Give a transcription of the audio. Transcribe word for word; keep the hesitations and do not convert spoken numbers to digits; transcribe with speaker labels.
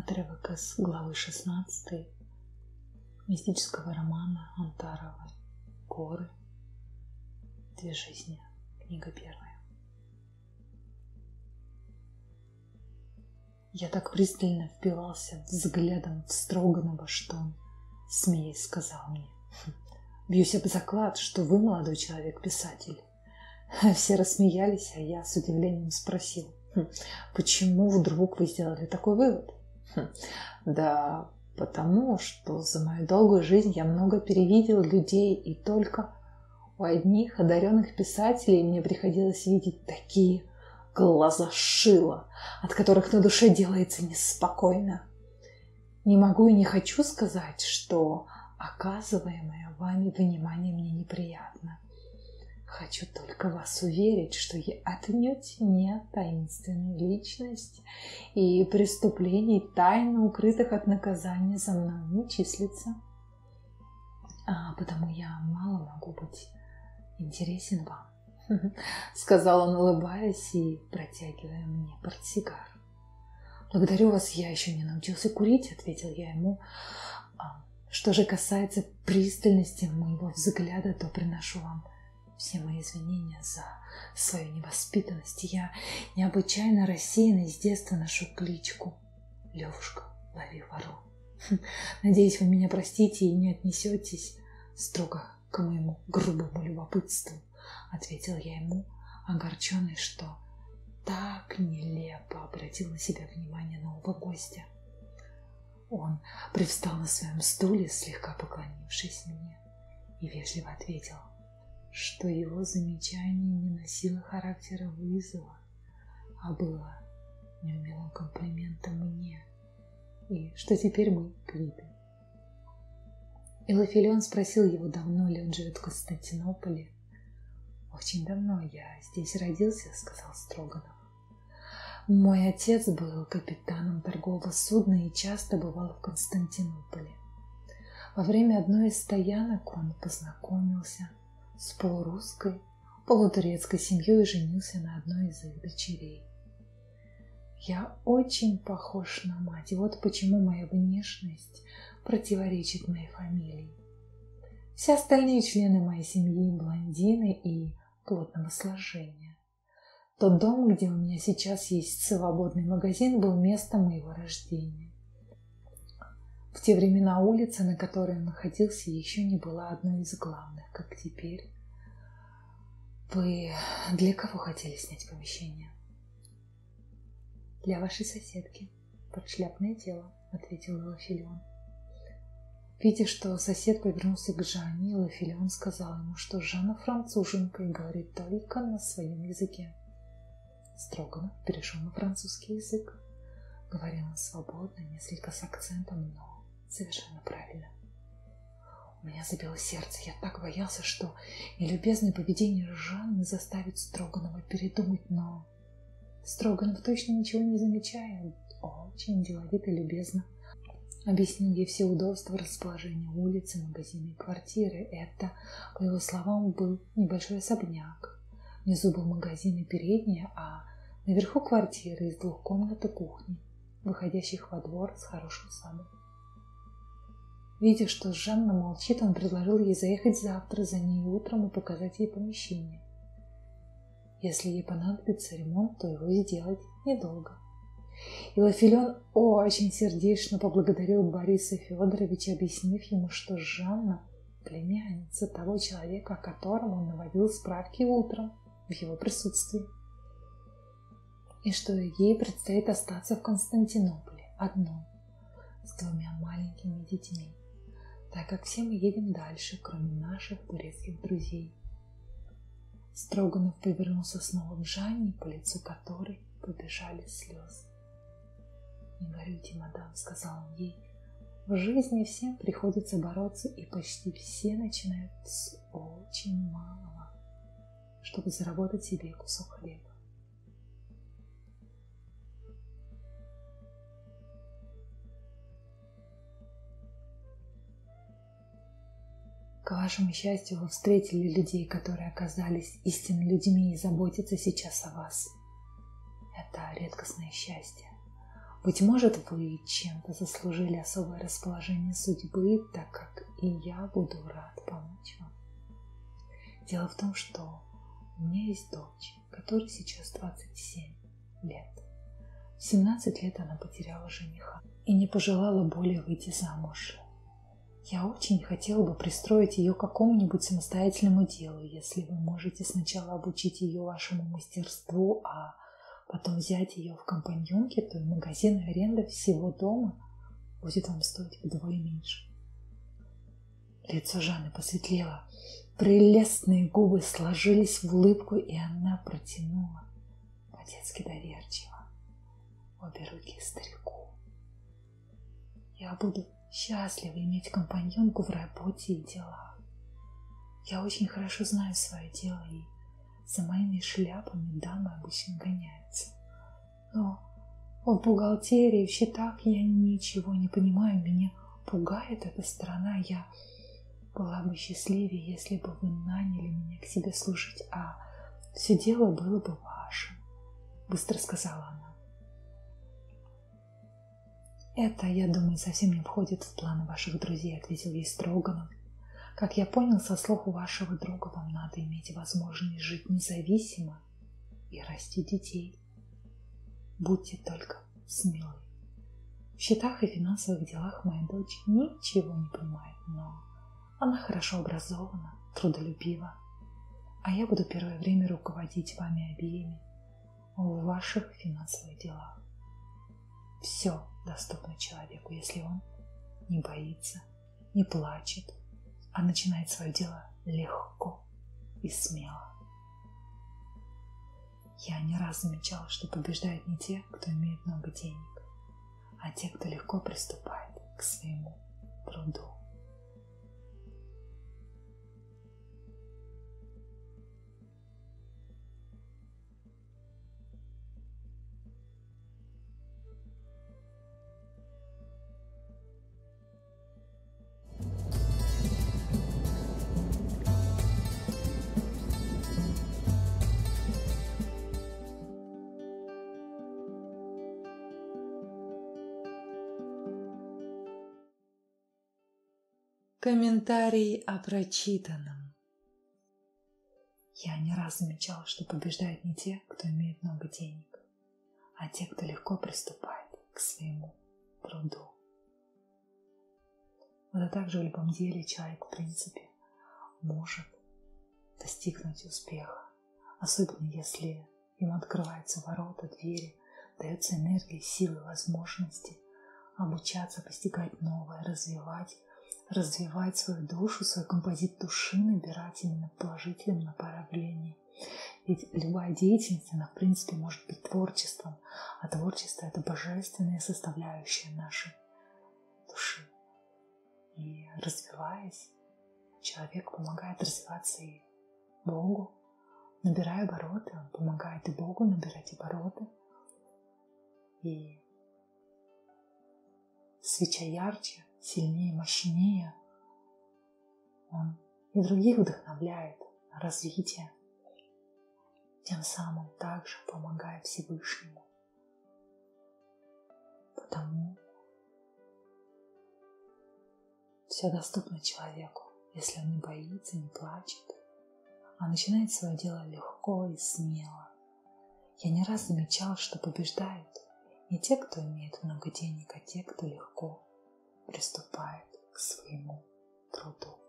Speaker 1: Отрывок из главы шестнадцатой мистического романа Антаровой «Горы. Две жизни». Книга первая. Я так пристально впивался взглядом в Строганова, что он, смеясь, сказал мне: «Бьюсь об заклад, что вы, молодой человек, писатель». Все рассмеялись, а я с удивлением спросил: «Почему вдруг вы сделали такой вывод?» «Да потому, что за мою долгую жизнь я много перевидел людей, и только у одних одаренных писателей мне приходилось видеть такие глаза шила, от которых на душе делается неспокойно. Не могу и не хочу сказать, что оказываемое вами внимание мне неприятно. Хочу только вас уверить, что я отнюдь не таинственная личность, и преступлений, тайно укрытых от наказания, за мной не числится. А потому я мало могу быть интересен вам», — сказал он, улыбаясь и протягивая мне портсигар. «Благодарю вас, я еще не научился курить», — ответил я ему. «Что же касается пристальности моего взгляда, то приношу вам все мои извинения за свою невоспитанность. Я необычайно рассеянный, с детства ношу кличку Левушка, лови ворон. Надеюсь, вы меня простите и не отнесетесь строго к моему грубому любопытству», — ответил я ему, огорченный, что так нелепо обратил на себя внимание нового гостя. Он привстал на своем стуле, слегка поклонившись мне, и вежливо ответил, что его замечание не носило характера вызова, а было неумелым комплиментом мне, и что теперь мы квиты. Илофилион спросил его, давно ли он живет в Константинополе. «Очень давно, я здесь родился», — сказал Строганов. «Мой отец был капитаном торгового судна и часто бывал в Константинополе. Во время одной из стоянок он познакомился с полурусской, полутурецкой семьей и женился на одной из их дочерей. Я очень похож на мать, и вот почему моя внешность противоречит моей фамилии. Все остальные члены моей семьи блондины и плотного сложения. Тот дом, где у меня сейчас есть свободный магазин, был местом моего рождения. В те времена улица, на которой он находился, еще не была одной из главных, как теперь. Вы для кого хотели снять помещение?» «Для вашей соседки, под шляпное дело», — ответил Илофилион. Видя, что сосед повернулся к Жанне, Илофилион сказал ему, что Жанна француженка и говорит только на своем языке. Строганов перешел на французский язык. Говорил он свободно, несколько с акцентом, но совершенно правильно. У меня забило сердце. Я так боялся, что нелюбезное поведение Жанны заставит Строганова передумать, но Строганов, точно ничего не замечая, очень деловито и любезно объяснил ей все удобства расположения улицы, магазина и квартиры. Это, по его словам, был небольшой особняк. Внизу был магазин и передняя, а наверху квартира из двух комнат и кухни, выходящих во двор с хорошим садом. Видя, что Жанна молчит, он предложил ей заехать завтра за ней утром и показать ей помещение. Если ей понадобится ремонт, то его сделать недолго. Илофилион очень сердечно поблагодарил Бориса Федоровича, объяснив ему, что Жанна – племянница того человека, о котором он наводил справки утром в его присутствии, и что ей предстоит остаться в Константинополе одной, с двумя маленькими детьми, так как все мы едем дальше, кроме наших турецких друзей. Строганов повернулся снова к Жанне, по лицу которой побежали слезы. «Не горюйте, мадам», — сказал он ей, — «в жизни всем приходится бороться, и почти все начинают с очень малого, чтобы заработать себе кусок хлеба». К вашему счастью, вы встретили людей, которые оказались истинными людьми и заботятся сейчас о вас. Это редкостное счастье. Быть может, вы чем-то заслужили особое расположение судьбы, так как и я буду рад помочь вам. Дело в том, что у меня есть дочь, которой сейчас двадцать семь лет. В семнадцать лет она потеряла жениха и не пожелала более выйти замуж. Я очень хотела бы пристроить ее к какому-нибудь самостоятельному делу, если вы можете сначала обучить ее вашему мастерству, а потом взять ее в компаньонки, то и магазин и аренда всего дома будет вам стоить вдвое меньше. Лицо Жанны посветлело, прелестные губы сложились в улыбку, и она протянула по-детски доверчиво обе руки старику. Я буду счастлива иметь компаньонку в работе и делах. Я очень хорошо знаю свое дело, и за моими шляпами дамы обычно гоняются. Но в бухгалтерии, в счетах я ничего не понимаю, меня пугает эта сторона. Я была бы счастливее, если бы вы наняли меня к себе служить, а все дело было бы вашим, быстро сказала она. «Это, я думаю, совсем не входит в планы ваших друзей», — ответил ей Строганов. «Как я понял, со слов вашего друга, вам надо иметь возможность жить независимо и расти детей. Будьте только смелы. В счетах и финансовых делах моя дочь ничего не понимает, но она хорошо образована, трудолюбива, а я буду первое время руководить вами обеими в ваших финансовых делах. Все доступно человеку, если он не боится, не плачет, а начинает свое дело легко и смело. Я не раз замечала, что побеждают не те, кто имеет много денег, а те, кто легко приступает к своему труду». Комментарий о прочитанном. Я не раз замечала, что побеждают не те, кто имеет много денег, а те, кто легко приступает к своему труду. Вот и так же в любом деле человек, в принципе, может достигнуть успеха, особенно если ему открываются ворота, двери, дается энергия, силы, возможности обучаться, постигать новое, развивать, развивать свою душу, свой композит души, набирать именно в положительном направлении. Ведь любая деятельность, она в принципе может быть творчеством, а творчество – это божественная составляющая нашей души. И развиваясь, человек помогает развиваться и Богу, набирая обороты, он помогает и Богу набирать обороты. И свеча ярче, сильнее, мощнее, он и других вдохновляет на развитие, тем самым также помогая Всевышнему. Потому все доступно человеку, если он не боится, не плачет, а начинает свое дело легко и смело. Я не раз замечала, что побеждают не те, кто имеет много денег, а те, кто легко приступает к своему труду.